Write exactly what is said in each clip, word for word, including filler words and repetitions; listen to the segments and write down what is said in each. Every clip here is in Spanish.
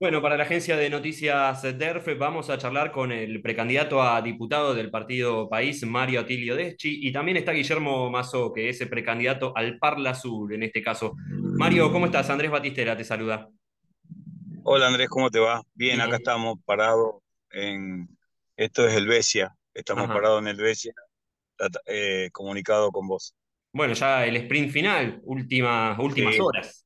Bueno, para la agencia de noticias D E R F vamos a charlar con el precandidato a diputado del partido País, Mario Atilio Deschi, y también está Guillermo Mazó, que es el precandidato al Parla Sur en este caso. Mario, ¿cómo estás? Andrés Batistera te saluda. Hola Andrés, ¿cómo te va? Bien, acá Bien. estamos parados en... Esto es Helvecia, estamos Ajá. parados en Helvecia, trata- eh, comunicado con vos. Bueno, ya el sprint final, última, últimas Sí, horas.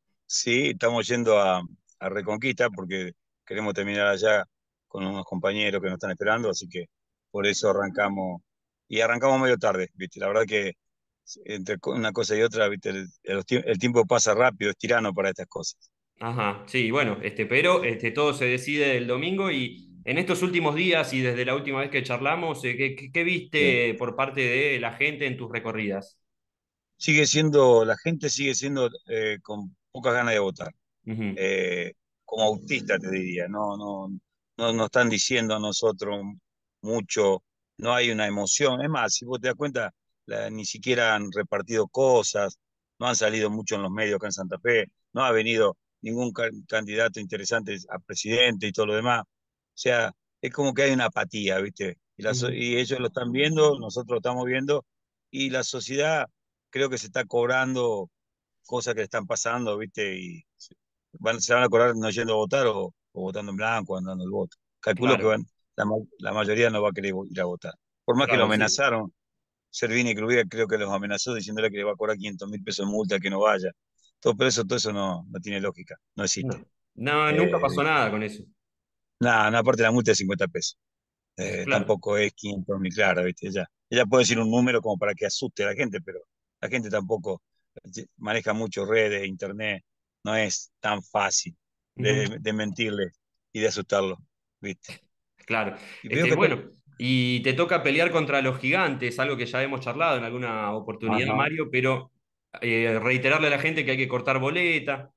sí, estamos yendo a, a Reconquista porque queremos terminar allá con unos compañeros que nos están esperando, así que por eso arrancamos, y arrancamos medio tarde, ¿viste? La verdad que entre co- una cosa y otra, ¿viste? El, el tie- el tiempo pasa rápido, es tirano para estas cosas. Ajá, sí, bueno, este, pero este, todo se decide el domingo y en estos últimos días y desde la última vez que charlamos, eh, ¿qué, qué- qué Sí. viste por parte de la gente en tus recorridas? Sigue siendo, la gente sigue siendo eh, con pocas ganas de votar. Ujú. eh, Como autista te diría, no, no, no nos están diciendo a nosotros mucho, no hay una emoción. Es más, si vos te das cuenta, la- ni siquiera han repartido cosas, no han salido mucho en los medios acá en Santa Fe, no ha venido ningún ca- candidato interesante a presidente y todo lo demás. O sea, es como que hay una apatía, ¿viste? Y, la so- Ujú. y ellos lo están viendo, nosotros lo estamos viendo, y la sociedad creo que se está cobrando cosas que le están pasando, ¿viste? Y van, se van a acordar no yendo a votar o, o votando en blanco, andando el voto. Calculo que Claro, van, la, ma- la mayoría no va a querer ir a votar. Por más que lo claro, sí. amenazaron, Servini Crubía creo que los amenazó diciéndole que le va a cobrar quinientos mil pesos de multa al que no vaya. Todo, pero eso, todo eso no, no tiene lógica, no existe. No, no, nunca Eh, pasó nada con eso. Nada, no, aparte la multa es cincuenta pesos. Es Eh, claro. tampoco es quinientos mil, claro, ¿viste? Ella, ella puede decir un número como para que asuste a la gente, pero la gente tampoco eh, maneja mucho redes, internet, no es tan fácil Ujú. de, de mentirle y de asustarlo, ¿viste? Claro. Y veo Este, que... te- bueno, y te toca pelear contra los gigantes, algo que ya hemos charlado en alguna oportunidad, Ajá. Mario, pero eh, reiterarle a la gente que hay que cortar boleta.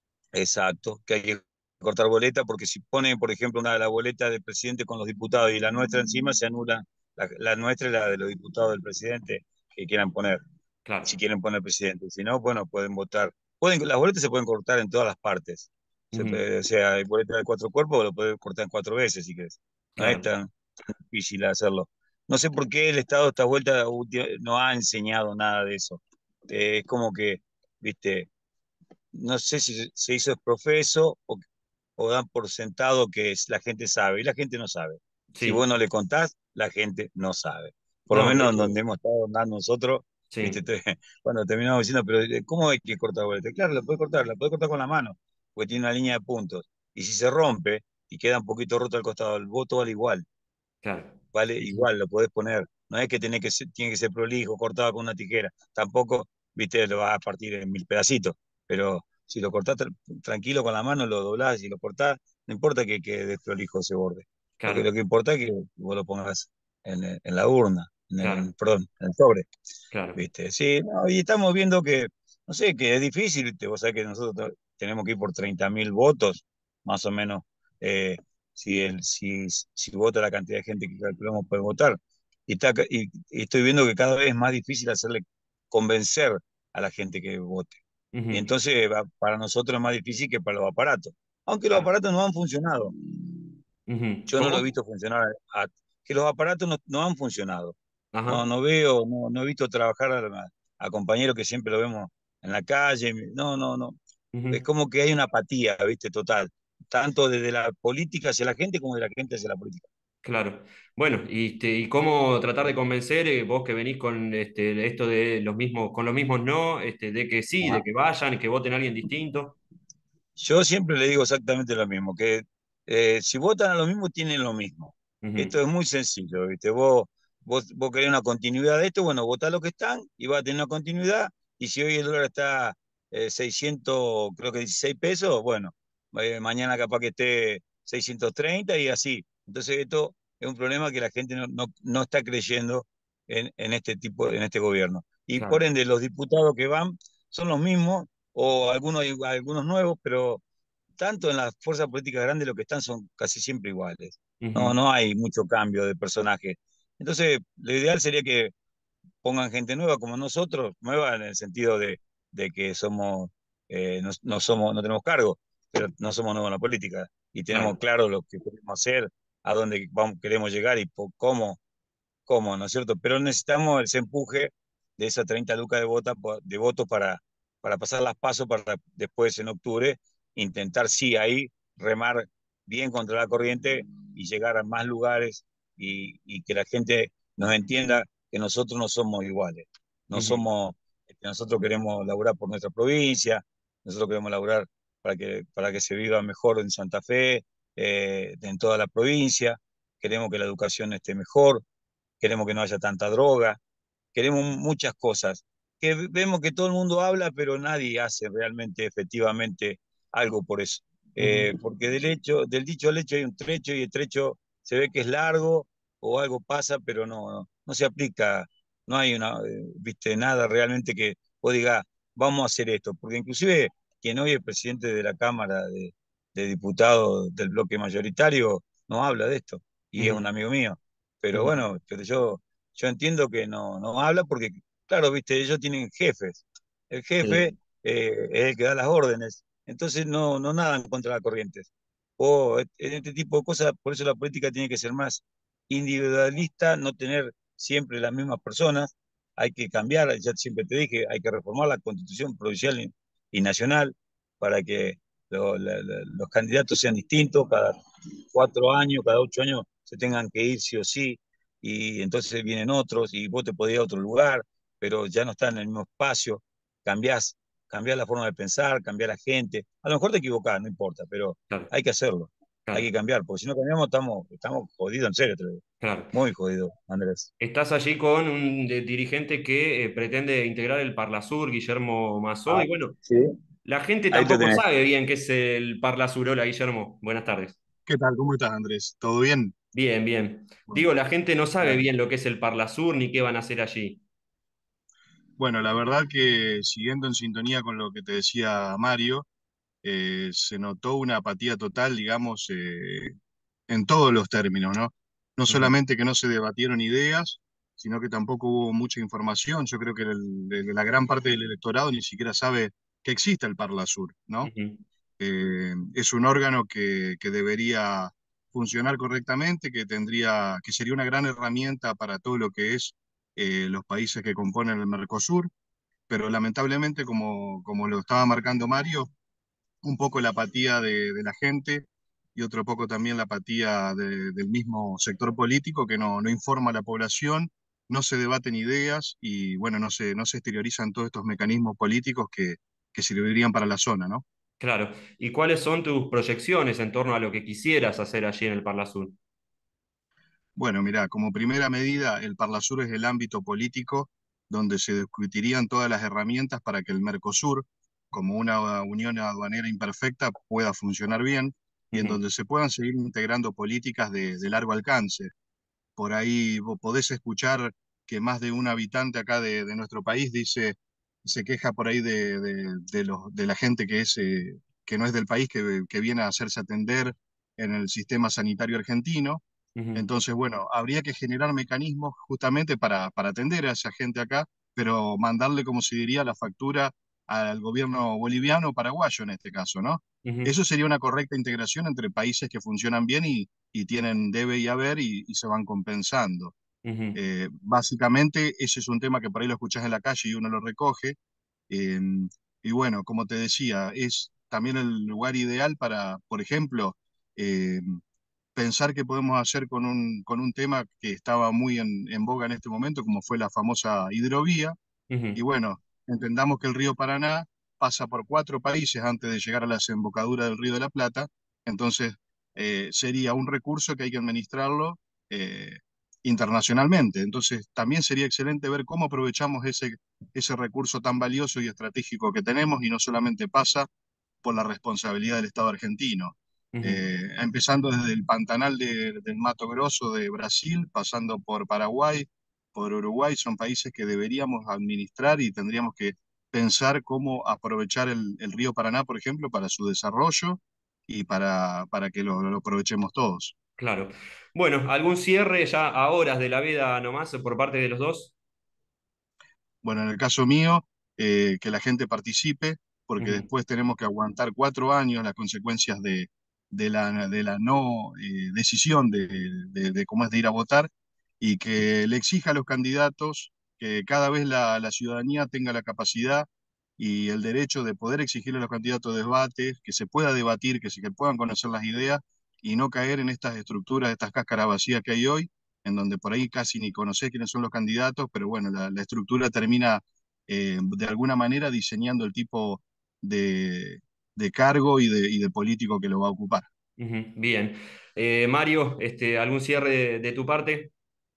Exacto, que hay que cortar boleta porque si pone, por ejemplo, una de las boletas del presidente con los diputados y la nuestra encima, se anula la, la nuestra y la de los diputados del presidente que quieran poner, Claro. si quieren poner presidente. Si no, bueno, pueden votar. Pueden, las boletas se pueden cortar en todas las partes. Se Ujú. puede- o sea, hay boleta de cuatro cuerpos, lo puedes cortar en cuatro veces si querés. No es Claro. tan difícil hacerlo. No sé por qué el Estado esta vuelta ulti- no ha enseñado nada de eso. Eh, es como que, viste, no sé si se hizo el profeso o, o dan por sentado que es- la gente sabe, y la gente no sabe. Si vos Sí. no le contás, la gente no sabe. Por lo No, de menos en hecho, donde hemos estado andando nosotros, viste, sí. te- cuando terminamos diciendo, pero eh, ¿cómo hay que cortar boleta? Claro, la puede cortar, la puede cortar con la mano, porque tiene una línea de puntos. Y si se rompe y queda un poquito roto al costado, el voto vale igual, Claro. vale Sí, sí. igual, lo podés poner. No es que tiene que ser, tiene que ser prolijo, cortado con una tijera. Tampoco, viste, lo vas a partir en mil pedacitos. Pero si lo cortás tra- tranquilo con la mano, lo doblás y lo cortás, no importa que quede desprolijo ese borde. Lo que, lo Claro. que importa es que vos lo pongas en, el- en la urna, en el, Claro. perdón, en el sobre. Claro. ¿Viste? Sí, no, y estamos viendo que, no sé, que es difícil, ¿viste? Vos sabés que nosotros tenemos que ir por treinta mil votos, más o menos, eh, si, el, si, si vota la cantidad de gente que calculamos puede votar. Y, está, ca- y, y estoy viendo que cada vez es más difícil hacerle convencer a la gente que vote. Y Ujú. entonces va- para nosotros es más difícil que para los aparatos. Aunque los Claro. aparatos no han funcionado. Ujú. Yo no lo he ¿Cómo? visto funcionar, a- que los aparatos no, no han funcionado. No, Ajá. no veo, no, no he visto trabajar a, a compañeros que siempre lo vemos en la calle. No, no, no. Es Ujú. como que hay una apatía, ¿viste? Total. Tanto desde la política hacia la gente como de la gente hacia la política. Claro. Bueno, y, este, y cómo tratar de convencer, eh, vos que venís con este, esto de los mismos, con los mismos no, este, de que sí, de Ajá. que vayan y que voten a alguien distinto. Yo siempre le digo exactamente lo mismo, que eh, si votan a lo mismo, tienen lo mismo. Ujú. Esto es muy sencillo, ¿viste? Vos, vos, vos querés una continuidad de esto, bueno, votá lo que están y va a tener una continuidad. Y si hoy el dólar está eh, seiscientos, creo que dieciséis pesos, bueno, eh, mañana capaz que esté seiscientos treinta y así. Entonces esto es un problema que la gente no, no, no está creyendo en, en este tipo, en este gobierno. Y por Claro. ende, los diputados que van son los mismos o algunos, algunos nuevos, pero tanto en las fuerzas políticas grandes lo que están son casi siempre iguales. No, Ujú. no hay mucho cambio de personaje. Entonces, lo ideal sería que pongan gente nueva como nosotros, nueva en el sentido de, de que somos, eh, no, no somos, no tenemos cargo, pero no somos nuevos en la política y tenemos Claro. claro lo que queremos hacer, a dónde vamos, queremos llegar y po- cómo, cómo, ¿no es cierto? Pero necesitamos ese empuje de esas treinta lucas de, vota, de votos para, para pasar las pasos para después en octubre intentar, sí, ahí remar bien contra la corriente y llegar a más lugares y, y que la gente nos entienda que nosotros no somos iguales. No Ujú, somos, este, nosotros queremos laburar por nuestra provincia, nosotros queremos laburar para que, para que se viva mejor en Santa Fe, eh, en toda la provincia, queremos que la educación esté mejor, queremos que no haya tanta droga, queremos muchas cosas, que vemos que todo el mundo habla, pero nadie hace realmente, efectivamente, algo por eso. Eh, ujú, porque del hecho, del dicho al hecho hay un trecho y el trecho se ve que es largo o algo pasa, pero no, no, no se aplica, no hay una, eh, viste, nada realmente que vos digas, vamos a hacer esto, porque inclusive quien hoy es presidente de la Cámara de, de Diputados del bloque mayoritario no habla de esto, y es un ujú, amigo mío. Pero ujú. bueno, pero yo yo entiendo que no, no habla porque, claro, viste, ellos tienen jefes. El jefe Sí, eh, es el que da las órdenes. Entonces no, no nadan contra las corrientes. O en este tipo de cosas, por eso la política tiene que ser más individualista, no tener siempre las mismas personas. Hay que cambiar, ya siempre te dije, hay que reformar la constitución provincial y, y nacional para que lo- la- la- los candidatos sean distintos, cada cuatro años, cada ocho años se tengan que ir sí o sí y entonces vienen otros y vos te podés ir a otro lugar, pero ya no están en el mismo espacio, cambiás, cambiás la forma de pensar, cambiás la gente. A lo mejor te equivocás, no importa, pero claro, hay que hacerlo, hay que claro, cambiar, porque si no cambiamos estamos, estamos jodidos, en serio, te lo digo. claro. Muy jodidos, Andrés. Estás allí con un de- dirigente que eh, pretende integrar el Parlasur, Guillermo Mazó, Ah, y bueno, sí, la gente ahí te tampoco tenés. sabe bien qué es el Parlasur. Hola, Guillermo. Buenas tardes. ¿Qué tal? ¿Cómo estás, Andrés? ¿Todo bien? Bien, bien. Bueno, Digo, la gente no sabe Bueno, bien lo que es el Parlasur ni qué van a hacer allí. bueno, la verdad que siguiendo en sintonía con lo que te decía Mario, eh, se notó una apatía total, digamos, eh, en todos los términos, ¿no? No Ujú, solamente que no se debatieron ideas, sino que tampoco hubo mucha información. Yo creo que el- el- la gran parte del electorado ni siquiera sabe que existe el Parlasur, ¿no? ujú, Eh, es un órgano que, que debería funcionar correctamente, que tendría, que sería una gran herramienta para todo lo que es eh, los países que componen el Mercosur, pero lamentablemente, como, como lo estaba marcando Mario, un poco la apatía de, de la gente y otro poco también la apatía de- del mismo sector político que no, no informa a la población, no se debaten ideas y bueno, no se, no se exteriorizan todos estos mecanismos políticos que, que servirían para la zona, ¿no? claro. ¿Y cuáles son tus proyecciones en torno a lo que quisieras hacer allí en el Parlasur? Bueno, mira, como primera medida, el Parlasur es el ámbito político donde se discutirían todas las herramientas para que el Mercosur, como una unión aduanera imperfecta, pueda funcionar bien y en Ujú, donde se puedan seguir integrando políticas de, de largo alcance. Por ahí vos podés escuchar que más de un habitante acá de, de nuestro país dice, se queja por ahí de, de, de los, de la gente que, es, eh, que no es del país, que, que viene a hacerse atender en el sistema sanitario argentino. ujú, Entonces, bueno, habría que generar mecanismos justamente para, para atender a esa gente acá, pero mandarle, como se diría, la factura al gobierno boliviano o paraguayo en este caso, ¿no? ujú, Eso sería una correcta integración entre países que funcionan bien y, y tienen debe y haber y, y se van compensando. ujú, Eh, básicamente, ese es un tema que por ahí lo escuchás en la calle y uno lo recoge. eh, y bueno, como te decía, es también el lugar ideal para, por ejemplo, eh, pensar qué podemos hacer con un, con un tema que estaba muy en, en boga en este momento, como fue la famosa hidrovía. Y ujú, bueno, entendamos que el río Paraná pasa por cuatro países antes de llegar a la desembocadura del río de la Plata, entonces eh, sería un recurso que hay que administrarlo eh, internacionalmente. Entonces también sería excelente ver cómo aprovechamos ese, ese recurso tan valioso y estratégico que tenemos y no solamente pasa por la responsabilidad del Estado argentino. ujú. Eh, empezando desde el Pantanal de- del Mato Grosso de Brasil, pasando por Paraguay, por Uruguay, son países que deberíamos administrar y tendríamos que pensar cómo aprovechar el, el río Paraná, por ejemplo, para su desarrollo y para, para que lo, lo aprovechemos todos. Claro. Bueno, ¿algún cierre ya a horas de la veda nomás por parte de los dos? Bueno, en el caso mío, eh, que la gente participe, porque Ujú, después tenemos que aguantar cuatro años las consecuencias de, de la, de la no eh, decisión de, de, de cómo es de ir a votar, y que le exija a los candidatos que cada vez la, la ciudadanía tenga la capacidad y el derecho de poder exigirle a los candidatos debates, que se pueda debatir, que se que puedan conocer las ideas y no caer en estas estructuras, estas cáscaras vacías que hay hoy, en donde por ahí casi ni conocés quiénes son los candidatos, pero bueno, la, la estructura termina eh, de alguna manera diseñando el tipo de, de cargo y de, y de político que lo va a ocupar. ujú, bien. Eh, Mario, este, ¿algún cierre de, de tu parte?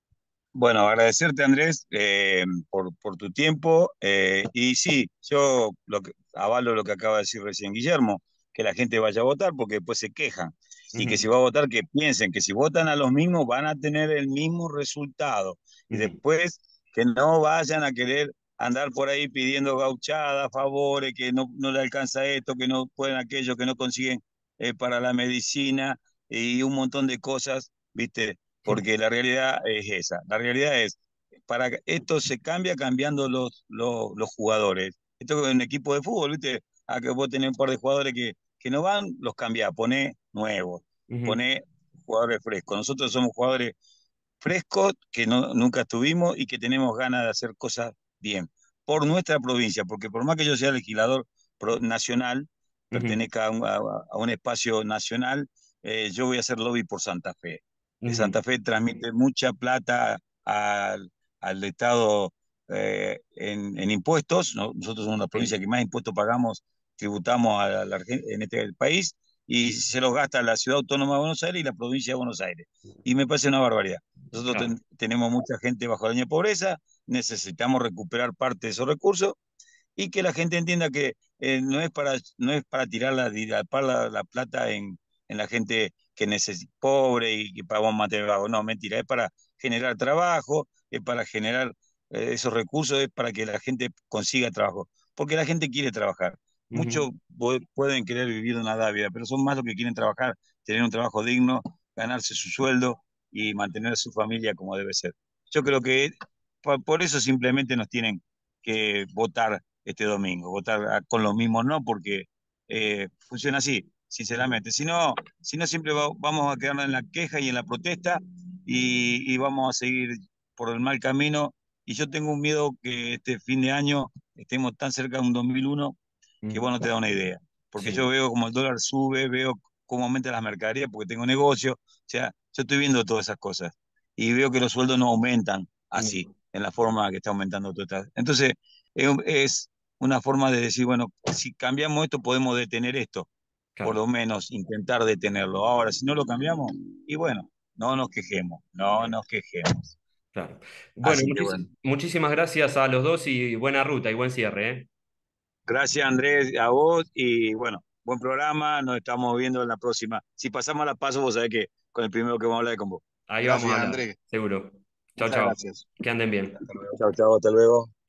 Bueno, agradecerte, Andrés, eh, por, por tu tiempo. Eh, y sí, yo lo que, avalo lo que acaba de decir recién Guillermo, que la gente vaya a votar porque después se quejan. Y que si Ujú, va a votar, que piensen que si votan a los mismos van a tener el mismo resultado. Y ujú, después que no vayan a querer andar por ahí pidiendo gauchadas, favores, que no, no le alcanza esto, que no pueden aquello, que no consiguen eh, para la medicina y un montón de cosas, ¿viste? Porque la realidad es esa. La realidad es, para que esto se cambia cambiando los, los, los jugadores. Esto es un equipo de fútbol, ¿viste? A que vos tenés un par de jugadores que, que no van, los cambiás, poné nuevos, ujú, poné jugadores frescos. Nosotros somos jugadores frescos que no, nunca estuvimos y que tenemos ganas de hacer cosas bien. Por nuestra provincia, porque por más que yo sea legislador pro- nacional, ujú, pertenezca a un, a- a un espacio nacional, eh, yo voy a hacer lobby por Santa Fe. Eh, ujú, Santa Fe transmite mucha plata al, al Estado eh, en, en impuestos, ¿no? Nosotros somos la provincia sí, que más impuestos pagamos, tributamos a la Argen- en este país, y se los gasta la Ciudad Autónoma de Buenos Aires y la provincia de Buenos Aires. Y me parece una barbaridad. Nosotros claro. ten- tenemos mucha gente bajo la línea de pobreza, necesitamos recuperar parte de esos recursos y que la gente entienda que eh, no es para, no es para tirar la, dilapar la, la plata en, en la gente que necesita pobre y que paga un material vago. No, mentira, es para generar trabajo, es para generar eh, esos recursos, es para que la gente consiga trabajo, porque la gente quiere trabajar. Ujú, Muchos pu- pueden querer vivir una dávida, pero son más los que quieren trabajar, tener un trabajo digno, ganarse su sueldo y mantener a su familia como debe ser. Yo creo que por, por eso simplemente nos tienen que votar este domingo, votar a- con los mismos no, porque eh, funciona así, sinceramente. Si no, si no siempre va- vamos a quedarnos en la queja y en la protesta y, y vamos a seguir por el mal camino. Y yo tengo un miedo que este fin de año estemos tan cerca de un dos mil uno que ujú, vos no te da una idea. Porque yo sí, veo como el dólar sube, veo cómo aumentan las mercaderías porque tengo negocio. O sea, yo estoy viendo todas esas cosas y veo que los sueldos no aumentan así, no, en la forma que está aumentando todo esto. Entonces, es, un- es una forma de decir, bueno, si cambiamos esto, podemos detener esto, por claro, lo menos intentar detenerlo. Ahora, si no lo cambiamos, y bueno, no nos quejemos, no nos quejemos. claro. Bueno, Así que muchis- bueno. muchísimas gracias a los dos y buena ruta y buen cierre, ¿eh? Gracias, Andrés, a vos y bueno, buen programa, nos estamos viendo en la próxima. Si pasamos a la paso, vos sabés que con el primero que vamos a hablar de con vos. Ahí vamos a Gracias, hablar, Andrés. seguro. Chao, Muchas chao. gracias. Que anden bien. Hasta luego. Chao, chao, hasta luego.